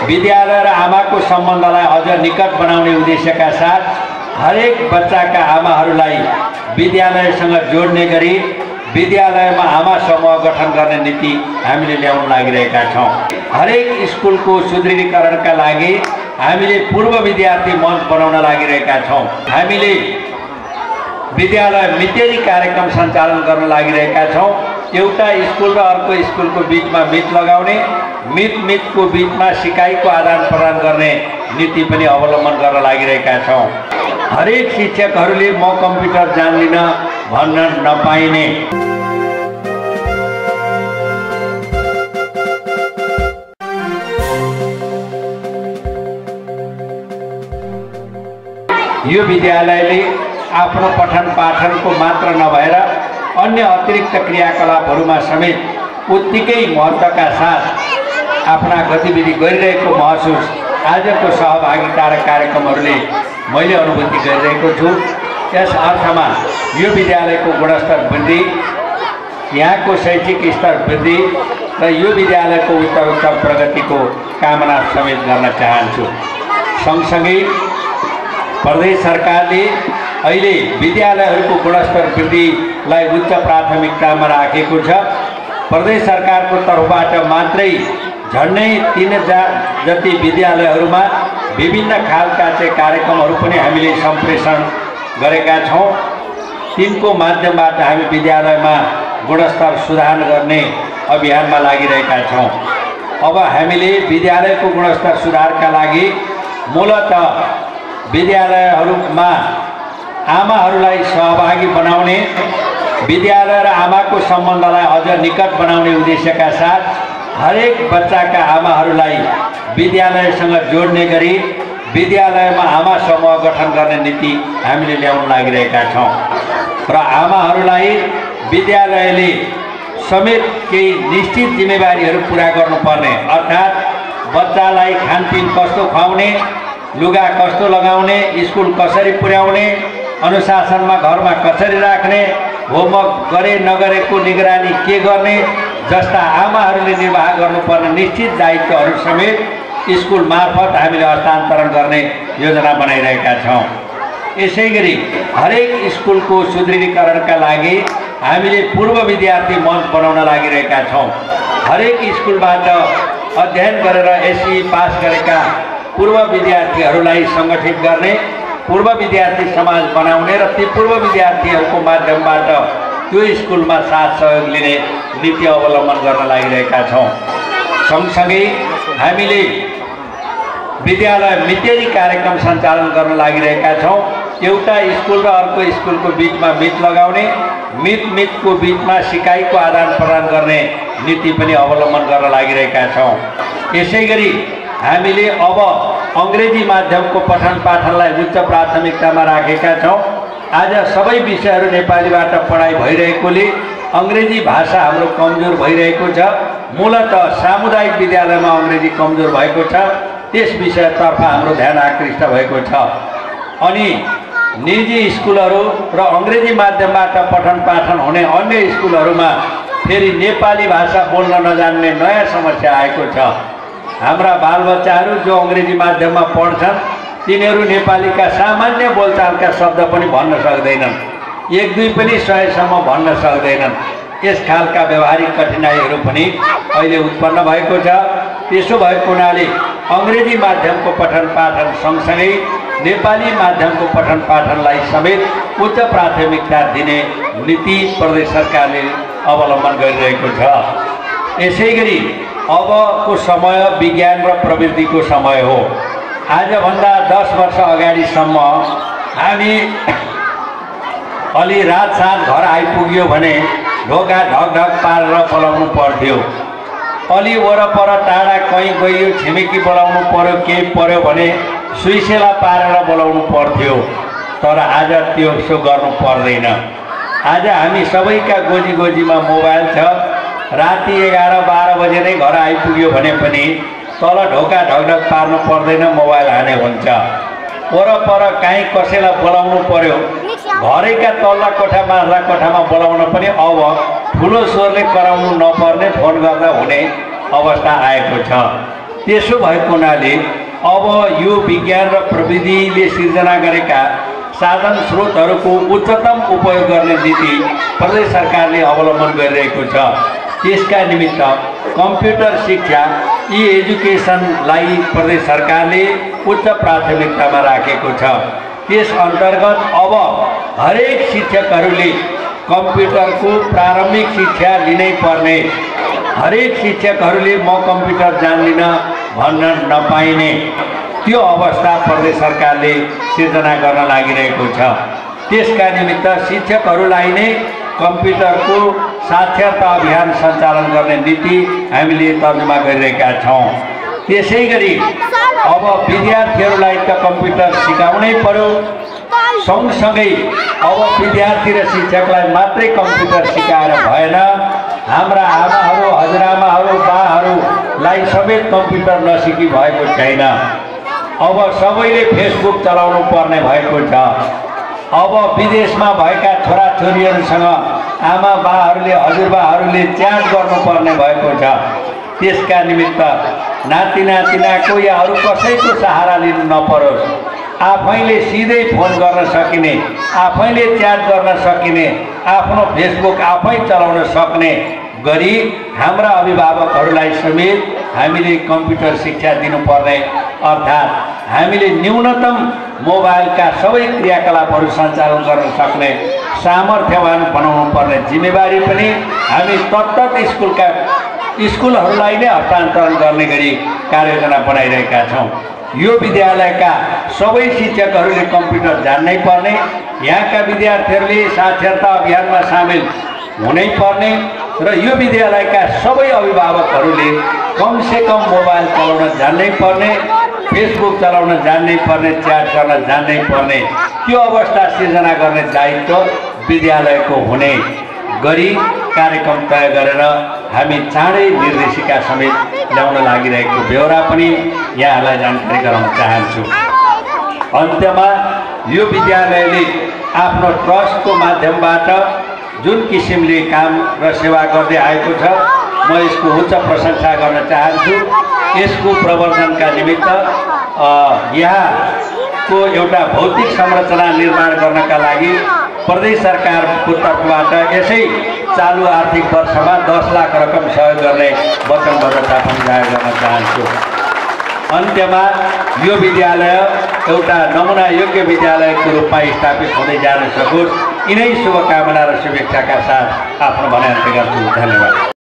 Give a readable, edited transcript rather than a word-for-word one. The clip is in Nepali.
विद्यालय र आमाको सम्बन्धलाई अझ निकट बनाउने उद्देश्यका साथ हरेक बच्चाका आमाहरूलाई विद्यालयसँग जोड्ने गरी विद्यालयमा आमा समूह गठन गर्ने नीति हामीले ल्याउन लागिरहेका छौँ। हरेक स्कुलको सुदृढीकरणका लागि हामीले पूर्व विद्यार्थी मञ्च बनाउन लागिरहेका छौँ। हामीले विद्यालय मितेरी कार्यक्रम सञ्चालन गर्न लागिरहेका छौँ। एउटा स्कुल र अर्को स्कुलको बिचमा मित लगाउने, मितको बिचमा सिकाइको आदान प्रदान गर्ने नीति पनि अवलम्बन गर्न लागिरहेका छौँ। हरेक शिक्षकहरूले म कम्प्युटर जान्दिनँ भन्न नपाइने, यो विद्यालयले आफ्नो पठन पाठनको मात्र नभएर अन्य अतिरिक्त क्रियाकलापहरूमा समेत उत्तिकै महत्त्वका साथ आफ्ना गतिविधि गरिरहेको महसुस आजको सहभागिता र कार्यक्रमहरूले मैले अनुभूति गरिरहेको छु। यस अर्थमा यो विद्यालयको गुणस्तर वृद्धि, यहाँको शैक्षिक स्तर वृद्धि र यो विद्यालयको उत्तरोत्तर प्रगतिको कामना समेत गर्न चाहन्छु। सँगसँगै प्रदेश सरकारले अहिले विद्यालयहरूको गुणस्तर वृद्धिलाई उच्च प्राथमिकतामा राखेको छ। प्रदेश सरकारको तर्फबाट मात्रै झन्डै 3000 जति विद्यालयहरूमा विभिन्न खालका चाहिँ कार्यक्रमहरू पनि हामीले सम्प्रेषण गरेका छौँ। तिनको माध्यमबाट हामी विद्यालयमा गुणस्तर सुधार गर्ने अभियानमा लागिरहेका छौँ। अब हामीले विद्यालयको गुणस्तर सुधारका लागि मूलतः विद्यालयहरूमा आमाहरूलाई सहभागी बनाउने, विद्यालय र आमाको सम्बन्धलाई अझ निकट बनाउने उद्देश्यका साथ हरेक बच्चाका आमाहरूलाई विद्यालयसँग जोड्ने गरी विद्यालयमा आमा समूह गठन गर्ने नीति हामीले ल्याउन लागिरहेका छौँ। र आमाहरूलाई विद्यालयले समेत केही निश्चित जिम्मेवारीहरू पुरा गर्नुपर्ने, अर्थात् बच्चालाई खानपिन कस्तो खुवाउने, लुगा कस्तो लगाउने, स्कुल कसरी पुर्याउने, अनुशासनमा घरमा कसरी राख्ने, होमवर्क गरे नगरेको निगरानी के गर्ने जस्ता आमाहरूले निर्वाह गर्नुपर्ने निश्चित दायित्वहरू समेत स्कुल मार्फत हामीले हस्तान्तरण गर्ने योजना बनाइरहेका छौँ। यसैगरी हरेक स्कुलको सुदृढीकरणका लागि हामीले पूर्व विद्यार्थी मञ्च बनाउन लागिरहेका छौँ। हरेक स्कुलबाट अध्ययन गरेर एसई पास गरेका पूर्व विद्यार्थीहरूलाई सङ्गठित गर्ने, पूर्व विद्यार्थी समाज बनाउने र ती पूर्व विद्यार्थीहरूको माध्यमबाट त्यो स्कुलमा साथ सहयोग लिने नीति अवलम्बन गर्न लागिरहेका छौँ। सँगसँगै हामीले विद्यालय मितेरी कार्यक्रम सञ्चालन गर्न लागिरहेका छौँ। एउटा स्कुल र अर्को स्कुलको बिचमा मित लगाउने, मितको बिचमा सिकाइको आदान प्रदान गर्ने नीति पनि अवलम्बन गर्न लागिरहेका छौँ। यसैगरी हामीले अब अङ्ग्रेजी माध्यमको पठन पाठनलाई उच्च प्राथमिकतामा राखेका छौँ। आज सबै विषयहरू नेपालीबाट पढाइ भइरहेकोले अङ्ग्रेजी भाषा हाम्रो कमजोर भइरहेको छ। मूलतः सामुदायिक विद्यालयमा अङ्ग्रेजी कमजोर भएको छ, त्यस विषयतर्फ हाम्रो ध्यान आकृष्ट भएको छ। अनि निजी स्कुलहरू र अङ्ग्रेजी माध्यमबाट पठन पाठन हुने अन्य स्कुलहरूमा फेरि नेपाली भाषा बोल्न नजान्ने नयाँ समस्या आएको छ। हाम्रा बालबच्चाहरू जो अङ्ग्रेजी माध्यममा पढ्छन् तिनीहरू नेपालीका सामान्य बोलचालका शब्द पनि भन्न सक्दैनन्, 1-2 पनि 100सम्म भन्न सक्दैनन्। यस खालका व्यवहारिक कठिनाइहरू पनि अहिले उत्पन्न भएको छ। त्यसो भएको हुनाले अङ्ग्रेजी माध्यमको पठन पाठन सँगसँगै नेपाली माध्यमको पठन पाठनलाई समेत उच्च प्राथमिकता दिने नीति प्रदेश सरकारले अवलम्बन गरिरहेको छ। यसैगरी अबको समय विज्ञान र प्रविधिको समय हो। आजभन्दा 10 वर्ष अगाडिसम्म हामी अलि रात साँझ घर आइपुग्यो भने ढोका ढकढक पारेर बोलाउनु पर्थ्यो। अलि वरपर टाढा कहीँ गइयो छिमेकी बोलाउनु पर्यो, केही पर्यो भने सुइसेला पारेर बोलाउनु पर्थ्यो। तर आज त्यो गर्नु पर्दैन। आज हामी सबैका गोजी गोजीमा मोबाइल छ। राति 11-12 बजे नै घर आइपुग्यो भने पनि तल ढोका ढकढक पार्नु पर्दैन, मोबाइल हाने हुन्छ। वरपर काहीँ कसैलाई बोलाउनु पर्यो, घरैका तल्ला कोठा माथला कोठामा बोलाउन पनि अब ठुलो स्वरले कराउनु नपर्ने, फोन गर्दा हुने अवस्था आएको छ। त्यसो भएको हुनाले अब यो विज्ञान र प्रविधिले सिर्जना गरेका साधन स्रोतहरूको उच्चतम उपयोग गर्ने नीति प्रदेश सरकारले अवलम्बन गरिरहेको छ। त्यसका निमित्त कम्प्युटर शिक्षा ई एजुकेसनलाई प्रदेश सरकारले उच्च प्राथमिकतामा राखेको छ। त्यस अन्तर्गत अब हरेक शिक्षकहरूले कम्प्युटरको प्रारम्भिक शिक्षा लिनै पर्ने, हरेक शिक्षकहरूले म कम्प्युटर जान्दिन भन्न नपाइने त्यो अवस्था प्रदेश सरकारले सिर्जना गर्न लागिरहेको छ। त्यसका निमित्त शिक्षकहरूलाई नै कम्प्युटरको साक्षरता अभियान सञ्चालन गर्ने नीति हामीले तर्जुमा गरिरहेका छौँ। त्यसै गरी अब विद्यार्थीहरूलाई त कम्प्युटर सिकाउनै पर्यो, सँगसँगै अब विद्यार्थी र शिक्षकलाई मात्रै कम्प्युटर सिकाएर भएन, हाम्रा आमाहरू, हजुरआमाहरू, बाहरूलाई समेत कम्प्युटर नसिकी भएको छैन। अब सबैले फेसबुक चलाउनु पर्ने भएको छ। अब विदेशमा भएका छोराछोरीहरूसँग आमा बाहरूले, हजुरबाहरूले च्याट गर्नुपर्ने भएको छ। त्यसका निमित्त नाति नातिनाको या अरू कसैको सहारा लिनु नपरोस्, आफैले सिधै फोन गर्न सकिने, आफैले च्याट गर्न सकिने, आफ्नो फेसबुक आफै चलाउन सक्ने गरी हाम्रा अभिभावकहरूलाई समेत हामीले कम्प्युटर शिक्षा दिनुपर्ने, अर्थात् हामीले न्यूनतम मोबाइलका सबै क्रियाकलापहरू सञ्चालन गर्न सक्ने सामर्थ्यवान बनाउनु पर्ने जिम्मेवारी पनि हामी तत्त स्कुलहरूलाई नै हस्तान्तरण गर्ने गरी कार्ययोजना बनाइरहेका छौँ। यो विद्यालयका सबै शिक्षकहरूले कम्प्युटर जान्नै पर्ने, यहाँका विद्यार्थीहरूले साक्षरता अभियानमा सामेल हुनै पर्ने र यो विद्यालयका सबै अभिभावकहरूले कमसेकम मोबाइल चलाउन जान्नै पर्ने, फेसबुक चलाउन जान्नै पर्ने, च्याट गर्न जान्नै पर्ने त्यो अवस्था सिर्जना गर्ने दायित्व विद्यालयको हुने गरी कार्यक्रम तय गरेर हामी चाँडै निर्देशिका समेत ल्याउन लागिरहेको बेहोरा पनि यहाँहरूलाई जानकारी गराउन चाहन्छु। अन्त्यमा यो विद्यालयले आफ्नो ट्रस्टको माध्यमबाट जुन किसिमले काम र सेवा गर्दै आएको छ, म यसको उच्च प्रशंसा गर्न चाहन्छु। यसको प्रवर्धनका निमित्त यहाँको एउटा भौतिक संरचना निर्माण गर्नका लागि प्रदेश सरकारको तर्फबाट यसै चालु आर्थिक वर्षमा 10 लाख रकम सहयोग गर्ने वचनबद्धता पनि जाहेर गर्न चाहन्छु। अन्त्यमा यो विद्यालय एउटा नमुना योग्य विद्यालयको रूपमा स्थापित हुँदै जान सकोस्, यिनै शुभकामना र शुभेच्छाका साथ आफ्नो भनाइ अन्त्य गर्छु। धन्यवाद।